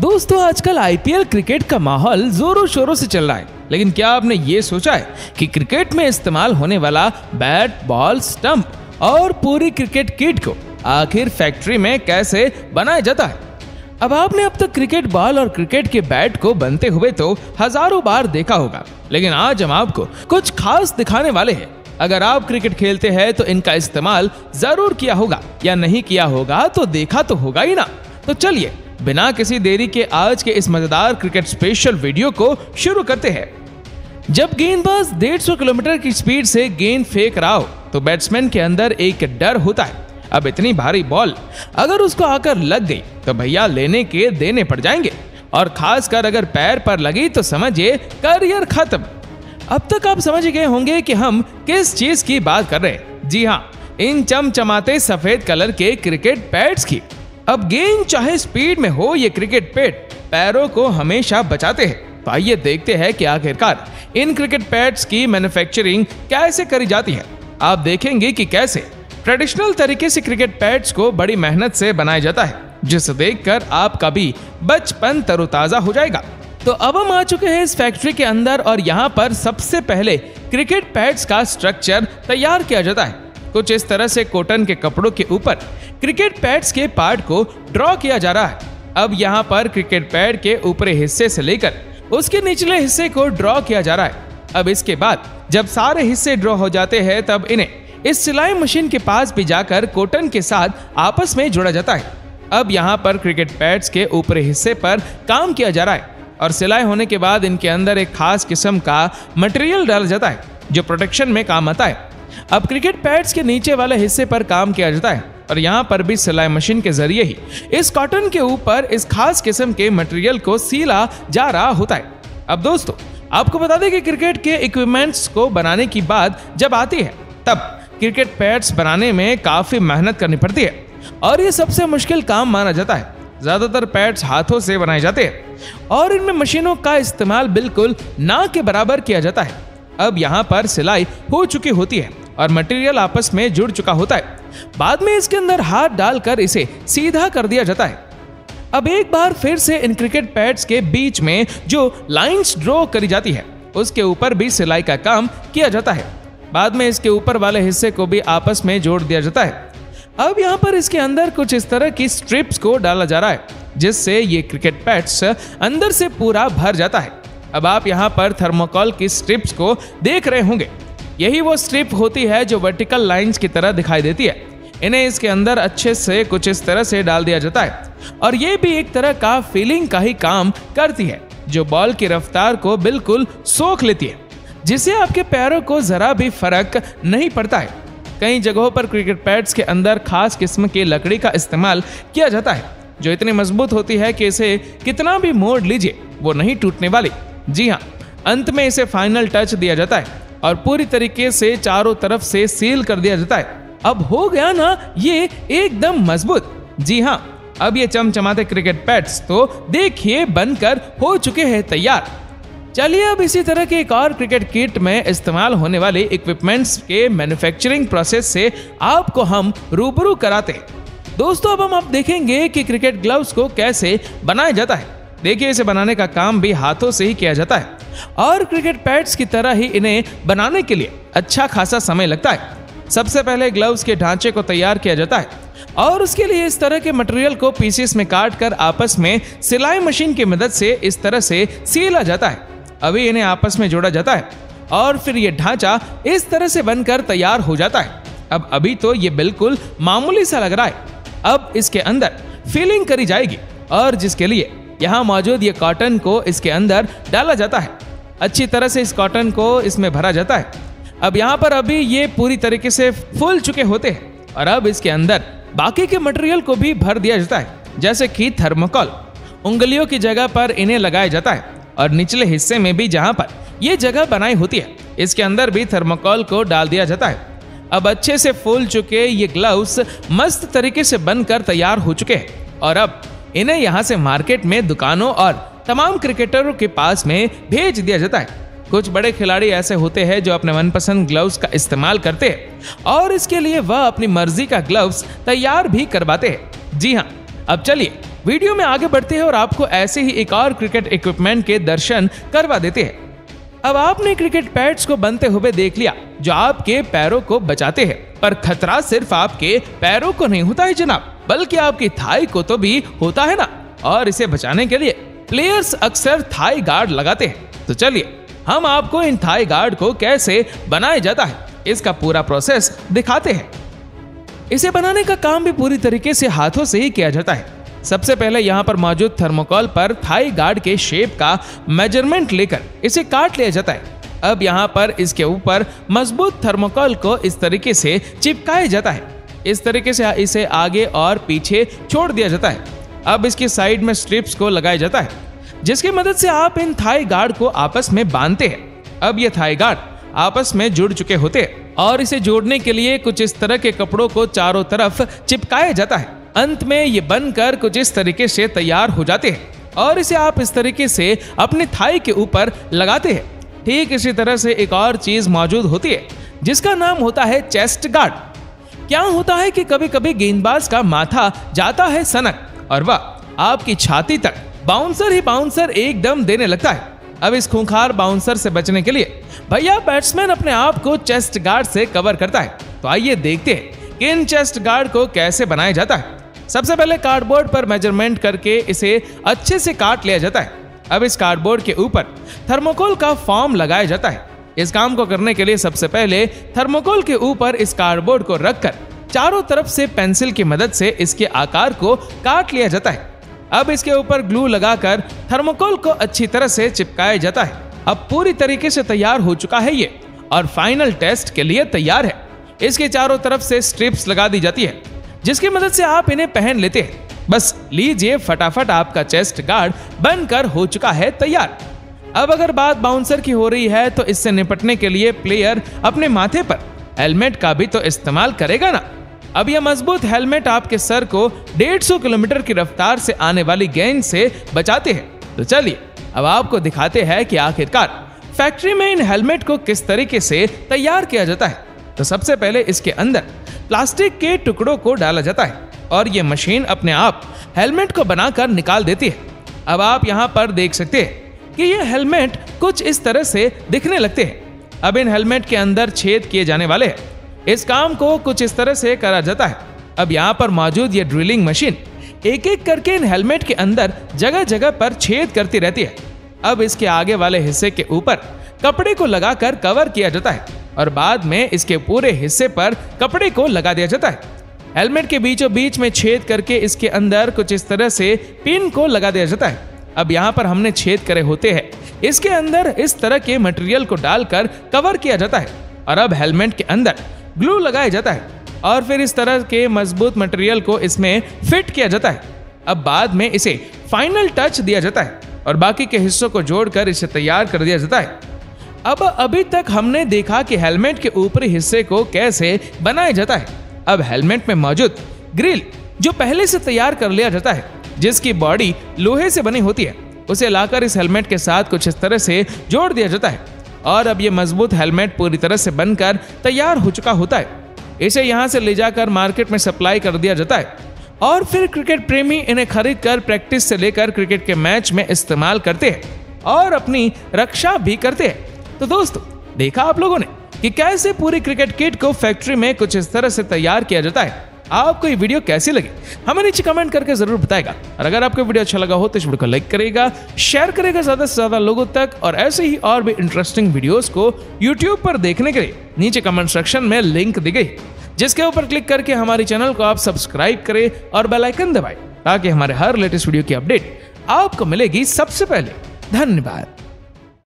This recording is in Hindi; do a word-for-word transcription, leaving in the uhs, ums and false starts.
दोस्तों आजकल आईपीएल क्रिकेट का माहौल जोरों शोरों से चल रहा है, लेकिन क्या आपने ये सोचा है कि क्रिकेट में इस्तेमाल होने वाला बैट, बॉल, स्टंप और पूरी क्रिकेट किट को आखिर फैक्ट्री में कैसे बनाया जाता है? अब आपने अब तक क्रिकेट बॉल और क्रिकेट के बैट को बनते हुए तो हजारों बार देखा होगा, लेकिन आज हम आपको कुछ खास दिखाने वाले हैं। अगर आप क्रिकेट खेलते हैं तो इनका इस्तेमाल जरूर किया होगा, या नहीं किया होगा तो देखा तो होगा ही ना। तो चलिए बिना किसी देरी के आज के इस मजेदार क्रिकेट स्पेशल वीडियो को शुरू करते हैं। जब गेंदबाज डेढ़ सौ किलोमीटर की स्पीड से गेंद फेंक रहा हो तो बैट्समैन के अंदर एक डर होता है। अब इतनी भारी बॉल अगर उसको आकर लग गई तो भैया लेने के देने पड़ जाएंगे, और खासकर अगर पैर पर लगी तो समझिए करियर खत्म। अब तक आप समझ गए होंगे कि हम किस चीज की बात कर रहे हैं। जी हाँ, इन चमचमाते सफेद कलर के क्रिकेट पैड्स की। अब गेंद चाहे स्पीड में हो, ये क्रिकेट पैड पैरों को हमेशा बचाते हैं। तो आइए देखते हैं कि आखिरकार इन क्रिकेट पैड्स की मैन्युफैक्चरिंग कैसे करी जाती है। आप देखेंगे कि कैसे ट्रेडिशनल तरीके से क्रिकेट पैड्स को बड़ी मेहनत से बनाया जाता है, जिसे देखकर आपका भी बचपन तरोताजा हो जाएगा। तो अब हम आ चुके हैं इस फैक्ट्री के अंदर, और यहाँ पर सबसे पहले क्रिकेट पैड्स का स्ट्रक्चर तैयार किया जाता है। कुछ इस तरह से कॉटन के कपड़ों के ऊपर क्रिकेट पैड्स के पार्ट को ड्रॉ किया जा रहा है। अब यहाँ पर क्रिकेट पैड के ऊपरी हिस्से से लेकर उसके निचले हिस्से को ड्रॉ किया जा रहा है। अब इसके बाद जब सारे हिस्से ड्रॉ हो जाते हैं तब इन्हें इस सिलाई मशीन के पास भी जाकर कॉटन के साथ आपस में जोड़ा जाता है। अब यहाँ पर क्रिकेट पैड्स के ऊपरी हिस्से पर काम किया जा रहा है, और सिलाई होने के बाद इनके अंदर एक खास किस्म का मटेरियल डाला जाता है जो प्रोटेक्शन में काम आता है। अब क्रिकेट पैड्स के नीचे वाले हिस्से पर काम किया जाता है, और यहाँ पर भी सिलाई मशीन के जरिए ही इस कॉटन के ऊपर इस खास किस्म के मटेरियल को सीला जा रहा होता है। अब दोस्तों आपको बता दें कि क्रिकेट के इक्विपमेंट्स को बनाने की बात जब आती है तब क्रिकेट पैड्स बनाने में काफी मेहनत करनी पड़ती है, और ये सबसे मुश्किल काम माना जाता है। ज्यादातर पैड्स हाथों से बनाए जाते हैं, और इनमें मशीनों का इस्तेमाल बिल्कुल ना के बराबर किया जाता है। अब यहाँ पर सिलाई हो चुकी होती है और मटेरियल आपस में जुड़ चुका होता है। बाद में इसके अंदर हाथ डालकर इसे सीधा कर दिया जाता है। अब एक बार फिर से इन क्रिकेट पैड्स के बीच में जो लाइंस ड्रॉ करी जाती है उसके ऊपर भी सिलाई का काम किया जाता है। बाद में इसके ऊपर वाले हिस्से को भी आपस में जोड़ दिया जाता है। अब यहाँ पर इसके अंदर कुछ इस तरह की स्ट्रिप्स को डाला जा रहा है, जिससे ये क्रिकेट पैड्स अंदर से पूरा भर जाता है। अब आप यहाँ पर थर्मोकोल की स्ट्रिप्स को देख रहे होंगे। यही वो स्ट्रिप होती है जो वर्टिकल लाइंस की तरह दिखाई देती है। इन्हें इसके अंदर अच्छे से कुछ इस तरह से डाल दिया जाता है, और ये भी एक तरह का फीलिंग का ही काम करती है जो बॉल की रफ्तार को बिल्कुल सोख लेती है, जिससे आपके पैरों को जरा भी फर्क नहीं पड़ता है। कई जगहों पर क्रिकेट पैड्स के अंदर खास किस्म की लकड़ी का इस्तेमाल किया जाता है जो इतनी मजबूत होती है कि इसे कितना भी मोड़ लीजिए वो नहीं टूटने वाली। जी हाँ, अंत में इसे फाइनल टच दिया जाता है और पूरी तरीके से चारों तरफ से सील कर दिया जाता है। अब हो गया ना ये एकदम मजबूत। जी हाँ, अब ये चमचमाते क्रिकेट पैड्स तो देखिए बनकर हो चुके हैं तैयार। चलिए अब इसी तरह के एक और क्रिकेट किट में इस्तेमाल होने वाले इक्विपमेंट्स के मैन्युफैक्चरिंग प्रोसेस से आपको हम रूबरू कराते हैं। दोस्तों अब हम आप देखेंगे कि क्रिकेट ग्लव्स को कैसे बनाया जाता है। देखिए इसे बनाने का काम भी हाथों से ही किया जाता है, और क्रिकेट पैड्स की तरह ही इन्हें बनाने के लिए अच्छा खासा समय लगता है। सबसे पहले ग्लव्स के ढांचे को तैयार किया जाता है, और उसके लिए इस तरह के मटेरियल को पीसेस में काट कर आपस में सिलाई मशीन की मदद से इस तरह से सीला जाता है। अभी इन्हें आपस में जोड़ा जाता है, और फिर ये ढांचा इस तरह से बनकर तैयार हो जाता है। अब अभी तो ये बिल्कुल मामूली सा लग रहा है। अब इसके अंदर फिलिंग करी जाएगी, और जिसके लिए यहाँ मौजूद ये कॉटन को इसके अंदर डाला जाता है। अच्छी तरह से इस कॉटन को इसमें भरा जाता है। अब यहाँ पर अभी ये पूरी तरीके से फूल चुके होते हैं, और अब इसके अंदर बाकी के मटेरियल को भी भर दिया जाता है, जैसे कि थर्मोकोल। उंगलियों की जगह पर इन्हें लगाया जाता है, और निचले हिस्से में भी जहां पर ये जगह बनाई होती है इसके अंदर भी थर्मोकोल को डाल दिया जाता है। अब अच्छे से फूल चुके ये ग्लव्स मस्त तरीके से बनकर तैयार हो चुके हैं, और अब इन्हें यहां से मार्केट में दुकानों और तमाम क्रिकेटरों के पास में भेज दिया जाता है। कुछ बड़े खिलाड़ी ऐसे होते हैं जो अपने मनपसंद ग्लव्स का इस्तेमाल करते हैं, और इसके लिए वह अपनी मर्जी का ग्लव्स तैयार भी करवाते हैं। जी हाँ, अब चलिए वीडियो में आगे बढ़ते हैं और आपको ऐसे ही एक और क्रिकेट इक्विपमेंट के दर्शन करवा देते हैं। अब आपने क्रिकेट पैड्स को बनते हुए देख लिया जो आपके पैरों को बचाते हैं, पर खतरा सिर्फ आपके पैरों को नहीं होता है जनाब, बल्कि आपकी थाई को तो भी होता है ना। और इसे बचाने के लिए प्लेयर्स अक्सर थाई गार्ड लगाते हैं। तो चलिए हम आपको इन थाई गार्ड को कैसे बनाया जाता है इसका पूरा प्रोसेस दिखाते हैं। इसे बनाने का काम भी पूरी तरीके से हाथों से ही किया जाता है। सबसे पहले यहाँ पर मौजूद थर्मोकोल पर थाई गार्ड के शेप का मेजरमेंट लेकर इसे काट लिया जाता है। अब यहाँ पर इसके ऊपर मजबूत थर्मोकोल को इस तरीके से चिपकाया जाता है। इस तरीके से इसे आगे और पीछे छोड़ दिया जाता है। अब इसकी साइड में स्ट्रिप्स को लगाया जाता है, जिसकी मदद से आप इन थाई गार्ड को आपस में बांधते हैं। अब ये थाई गार्ड आपस में जुड़ चुके होते हैं और इसे जोड़ने के लिए कुछ इस तरह के कपड़ों को चारों तरफ चिपकाया जाता है। अंत में ये बनकर कुछ इस तरीके से तैयार हो जाते हैं और इसे आप इस तरीके से अपने थाई के ऊपर लगाते हैं। ठीक इसी तरह से एक और चीज मौजूद होती है जिसका नाम होता है चेस्ट गार्ड। क्या होता है कि कभी कभी गेंदबाज का माथा जाता है सनक और वह आपकी छाती तक बाउंसर ही बाउंसर एकदम देने लगता है। अब इस खूंखार बाउंसर से बचने के लिए भैया बैट्समैन अपने आप को चेस्ट गार्ड से कवर करता है। तो आइए देखते हैं कि इन चेस्ट गार्ड को कैसे बनाया जाता है। सबसे पहले कार्डबोर्ड पर मेजरमेंट करके इसे अच्छे से काट लिया जाता है। अब इस कार्डबोर्ड के ऊपर थर्मोकोल का फॉर्म लगाया जाता है। इस काम को करने के लिए सबसे पहले थर्मोकोल के ऊपर इस कार्डबोर्ड को रखकर चारों तरफ से पेंसिल की मदद से इसके आकार को काट लिया जाता है। अब इसके ऊपर ग्लू लगाकर थर्मोकोल को अच्छी तरह से चिपकाया जाता है। अब पूरी तरीके से तैयार हो चुका है ये और फाइनल टेस्ट के लिए तैयार है। इसके चारों तरफ से स्ट्रिप्स लगा दी जाती है, जिसकी मदद से आप इन्हें पहन लेते हैं। बस लीजिए, फटाफट आपका चेस्ट गार्ड बनकर हो चुका है तैयार। अब अगर बात बाउंसर की हो रही है तो इससे निपटने के लिए प्लेयर अपने माथे पर हेलमेट का भी तो इस्तेमाल करेगा ना। अब यह मजबूत हेलमेट आपके सर को डेढ़ सौ किलोमीटर की रफ्तार से आने वाली गेंद से बचाते हैं। तो चलिए अब आपको दिखाते हैं कि आखिरकार फैक्ट्री में इन हेलमेट को किस तरीके से तैयार किया जाता है। तो सबसे पहले इसके अंदर प्लास्टिक के टुकड़ों को डाला जाता है और ये मशीन अपने आप हेलमेट को बनाकर निकाल देती है। अब आप यहाँ पर देख सकते हैं कि ये हेलमेट कुछ इस तरह से दिखने लगते हैं। अब इन हेलमेट के अंदर छेद किए जाने वाले हैं। इस काम को कुछ इस तरह से करा जाता है। अब यहाँ पर मौजूद ये ड्रिलिंग मशीन एक एक करके इन हेलमेट के अंदर जगह जगह पर छेद करती रहती है। अब इसके आगे वाले हिस्से के ऊपर कपड़े को लगाकर कवर किया जाता है और बाद में इसके पूरे हिस्से पर कपड़े को लगा दिया जाता है। हेलमेट के बीचों बीच में छेद करके इसके अंदर कुछ इस तरह से पिन को लगा दिया जाता है। अब यहाँ पर हमने छेद करे होते हैं, इसके अंदर इस तरह के मटेरियल को डालकर कवर किया जाता है और अब हेलमेट के अंदर ग्लू लगाया जाता है और फिर इस तरह के मजबूत मटेरियल को इसमें फिट किया जाता है। अब बाद में इसे फाइनल टच दिया जाता है और बाकी के हिस्सों को जोड़कर इसे तैयार कर दिया जाता है। अब अभी तक हमने देखा कि हेलमेट के ऊपरी हिस्से को कैसे बनाया जाता है। अब हेलमेट में मौजूद ग्रिल जो पहले से तैयार कर लिया जाता है, जिसकी बॉडी लोहे से बनी होती है, उसे लाकर इस हेलमेट के साथ कुछ इस तरह से जोड़ दिया जाता है और अब ये मजबूत हेलमेट पूरी तरह से बनकर तैयार हो चुका होता है। इसे यहाँ से ले जाकर मार्केट में सप्लाई कर दिया जाता है और फिर क्रिकेट प्रेमी इन्हें खरीद कर प्रैक्टिस से लेकर क्रिकेट के मैच में इस्तेमाल करते हैं और अपनी रक्षा भी करते हैं। तो दोस्तों, देखा आप लोगों ने कि कैसे पूरी क्रिकेट किट को फैक्ट्री में कुछ इस तरह से तैयार किया जाता है। आपको ये वीडियो कैसी लगी हमें नीचे कमेंट करके जरूर बताएगा और अगर आपको वीडियो अच्छा लगा हो तो इस वीडियो को लाइक करेगा, शेयर करेगा ज्यादा से ज्यादा लोगों तक और ऐसे ही और भी इंटरेस्टिंग वीडियोस को यूट्यूब पर देखने के लिए नीचे कमेंट सेक्शन में लिंक दी गई, जिसके ऊपर क्लिक करके हमारे चैनल को आप सब्सक्राइब करें और बेल आइकन दबाएं ताकि हमारे हर लेटेस्ट वीडियो की अपडेट आपको मिलेगी सबसे पहले। धन्यवाद।